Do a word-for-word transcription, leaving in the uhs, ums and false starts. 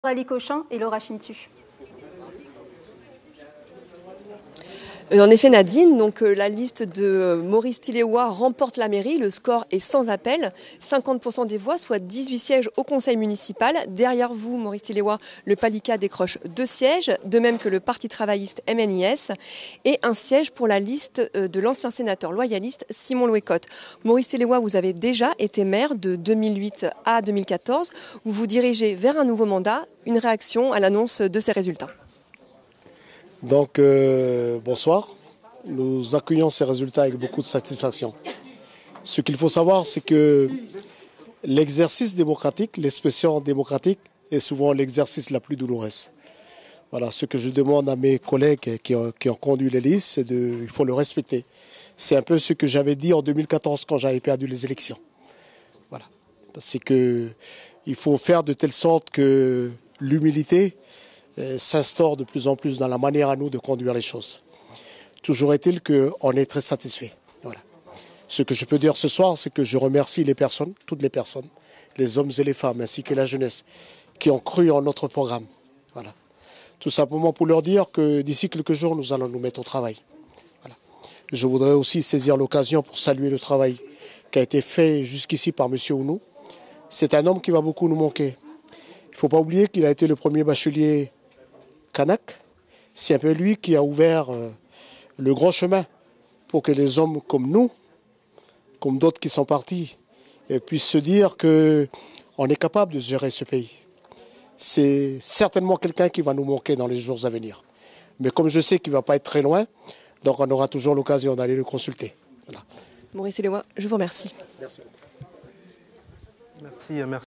Ali Cochin et Laura Chintu. En effet, Nadine, donc, euh, la liste de Maurice Tiléwa remporte la mairie. Le score est sans appel. cinquante pour cent des voix, soit dix-huit sièges au conseil municipal. Derrière vous, Maurice Tiléwa, le Palika décroche deux sièges, de même que le Parti travailliste M N I S, et un siège pour la liste de l'ancien sénateur loyaliste Simon Louécotte. Maurice Tiléwa, vous avez déjà été maire de deux mille huit à deux mille quatorze. Vous vous dirigez vers un nouveau mandat. Une réaction à l'annonce de ces résultats? Donc, euh, bonsoir. Nous accueillons ces résultats avec beaucoup de satisfaction. Ce qu'il faut savoir, c'est que l'exercice démocratique, l'expression démocratique, est souvent l'exercice la plus douloureuse. Voilà, ce que je demande à mes collègues qui ont, qui ont conduit les listes, c'est de, il faut le respecter. C'est un peu ce que j'avais dit en deux mille quatorze quand j'avais perdu les élections. Voilà, c'est que il faut faire de telle sorte que l'humilité s'instaure de plus en plus dans la manière à nous de conduire les choses. Toujours est-il qu'on est très satisfait. Voilà. Ce que je peux dire ce soir, c'est que je remercie les personnes, toutes les personnes, les hommes et les femmes, ainsi que la jeunesse, qui ont cru en notre programme. Voilà. Tout simplement pour leur dire que d'ici quelques jours, nous allons nous mettre au travail. Voilà. Je voudrais aussi saisir l'occasion pour saluer le travail qui a été fait jusqu'ici par M. Ounou. C'est un homme qui va beaucoup nous manquer. Il ne faut pas oublier qu'il a été le premier bachelier Kanak. C'est un peu lui qui a ouvert euh, le grand chemin pour que les hommes comme nous, comme d'autres qui sont partis, euh, puissent se dire qu'on est capable de gérer ce pays. C'est certainement quelqu'un qui va nous manquer dans les jours à venir. Mais comme je sais qu'il ne va pas être très loin, donc on aura toujours l'occasion d'aller le consulter. Voilà. Maurice Tiléwa, je vous remercie. Merci. Merci, merci.